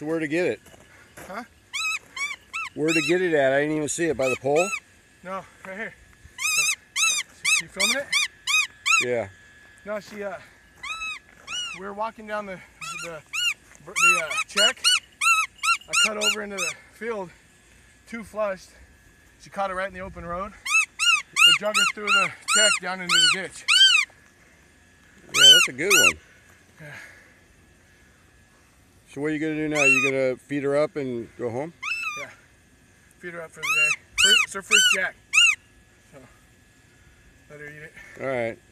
So where'd it get it? Huh? Where'd it get it at? I didn't even see it. By the pole? No, right here. You filming it? Yeah. No, we were walking down the check. I cut over into the field, too flushed. She caught it right in the open road. I drug her through the check down into the ditch. Yeah, that's a good one. Yeah. So what are you going to do now? You going to feed her up and go home? Yeah. Feed her up for the day. It's her first jack. So let her eat it. All right.